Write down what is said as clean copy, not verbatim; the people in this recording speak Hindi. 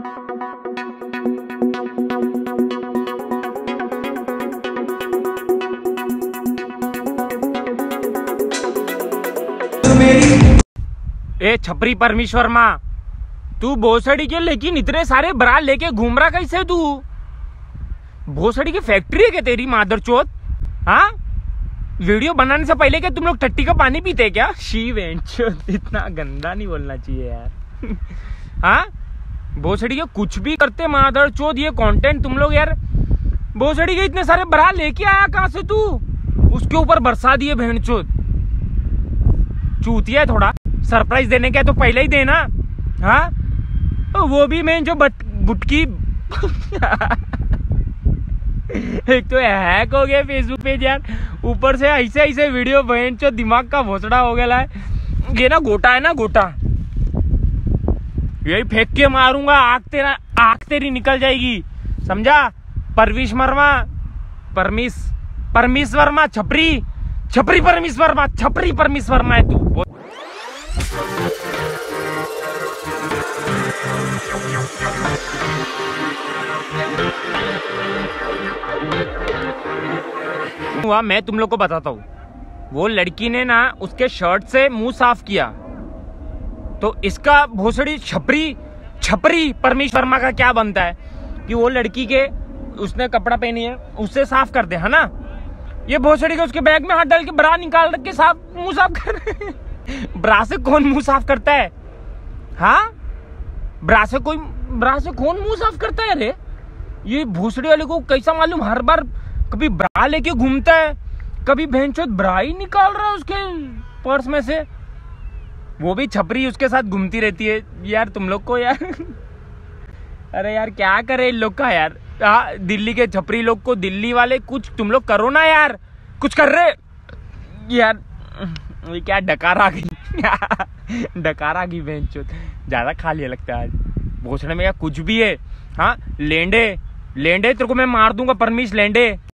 ए छपरी परमेश्वर माँ, तू भोसड़ी के लेकिन इतने सारे ब्रा लेके घूम रहा कैसे? तू भोसड़ी की फैक्ट्री है क्या तेरी मादरचोद? हाँ, वीडियो बनाने से पहले क्या तुम लोग टट्टी का पानी पीते क्या? शी वेंचोद, इतना गंदा नहीं बोलना चाहिए यार। हाँ, भोसड़ी के कुछ भी करते मादरचोद, ये कंटेंट तुम लोग यार। भोसड़ी के इतने सारे ब्रा लेके आया कहाँ से तू? उसके ऊपर बरसा दिए भेंचोद। चूतिया है थोड़ा, सरप्राइज देने का तो पहले ही देना। हाँ, वो भी मैं जो बुटकी एक तो हैक हो गया फेसबुक पेज यार, ऊपर से ऐसे ऐसे वीडियो बहन चो, दिमाग का भोसड़ा हो गया है। ये ना गोटा है ना, गोटा यही फेंक के मारूंगा, आग तेरी निकल जाएगी, समझा? परवीश वर्मा, परमीश वर्मा, छपरी परमीश वर्मा, छपरी परमीश वर्मा है तू। हुआ मैं तुम लोग को बताता हूँ। वो लड़की ने ना उसके शर्ट से मुंह साफ किया, तो इसका भोसड़ी छपरी परमेश वर्मा का क्या बनता है कि वो लड़की के उसने कपड़ा पहनी है उससे साफ कर दे, है ना? ये भोसड़ी के उसके बैग में हाथ डाल के ब्रा निकाल के मुंह साफ कर ब्रा से कौन मुंह साफ करता है? हाँ, ब्रा से कौन मुंह साफ करता है रे? ये भोसड़ी वाले को कैसा मालूम, हर बार कभी ब्रा लेके घूमता है, कभी भैंचोद ब्रा ही निकाल रहा है उसके पर्स में से। वो भी छपरी उसके साथ घूमती रहती है यार, तुम लोग को यार। अरे यार क्या करे इन लोग का यार। हाँ, दिल्ली के छपरी लोग को, दिल्ली वाले कुछ तुम लोग करो ना यार, कुछ कर रहे यार। ये क्या डकार आ गई डकार आ गई भैंचोद, ज्यादा खा लिया लगता है आज। भोसड़े में या कुछ भी है। हाँ, लेंडे तेरे को मैं मार दूंगा, परमीश लेंडे।